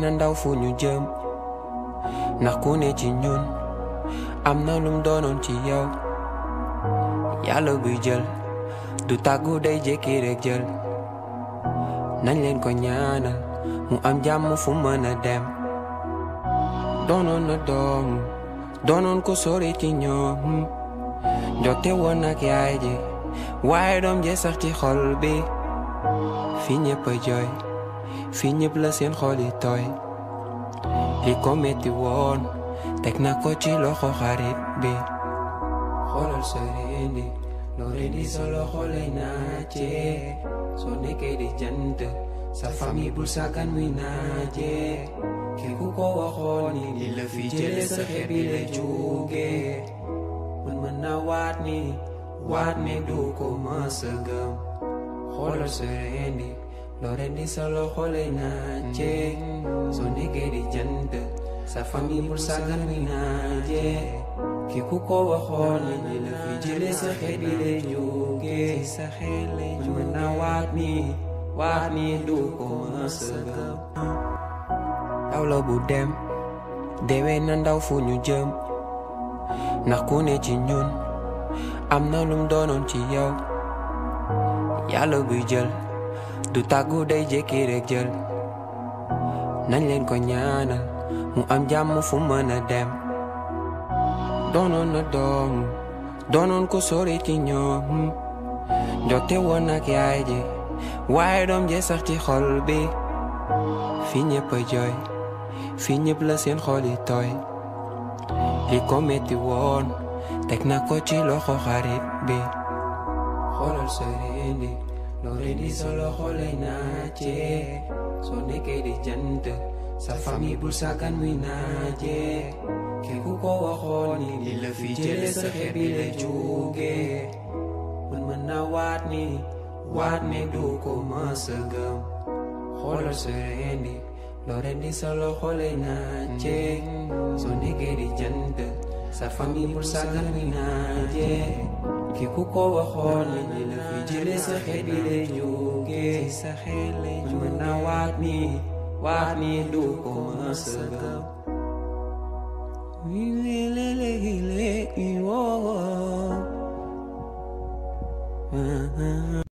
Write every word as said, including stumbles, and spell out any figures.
na ndaw fu ñu jëm ndax ku ne ci ñun am na lum doonoon ci yow yàlla buy jël du tàggu day jékki rek jël nañ leen ko ñaanal mu am jàmm fu mën a dem doonoon na doom doonoon ko sori ci ñoom jote woon ak yaay ji waaye doom je sax ci xol bi fi ñëpp a jooy fi ñëpp la seen xol yi tooy li ko metti woon teg na ko ci loxo xarit bi xoolal sa rendi loo rendi sa loxo lay naaje soo nekkee di jant sa famille bul sàggan muy naaje ki ku ko waxoon ni li la fi jële sa xeet bi lay jóge man mën naa waat ni waat ni du ko mës a gëm xoolal sa rendi loo rendi sa loxo lay naaje soo nekkee di jant sa famille bul sàggan muy naaje ki ku ko waxoon ni la fi jële sa xeet bi lay jóge sa xeet lay jóge mën naa waat ni waat ni du ko mës a gëm ndaw la bu dem deewee na ndaw fu ñu jëm ndax ku ne ci ñun am na lum doonoon ci yow yàlla buy jël du tàggu day jékki rek jël nañ leen ko ñaanal mu am jàmm fu mën a dem doonoon na doom doonoon ko sori ci ñoom jote woon ak yaay ji waaye doom je sax ci xol bi fi ñëpp a jooy fi ñëpp la seen xol yi tooy li ko metti woon teg na ko ci loxo xarit bi xoolal sa rendi loo rendi sa loxo lay naaje soo nekkee di jant sa famille bul sàggan muy naaje ki ku ko waxoon ni li la fi jële sa xeet bi lay jóge man mën naa waat ni waat ni du ko mës a gëm xoolal sa rendi loo rendi sa loxo lay naaje soo nekkee di jant sa famille bul sàggan muy naaje ki ku ko waxoon ni li la fi jële sa xeet bi lay jóge sa xeet lay jóge mën naa waat ni waat ni du ko mës a gëm we will let you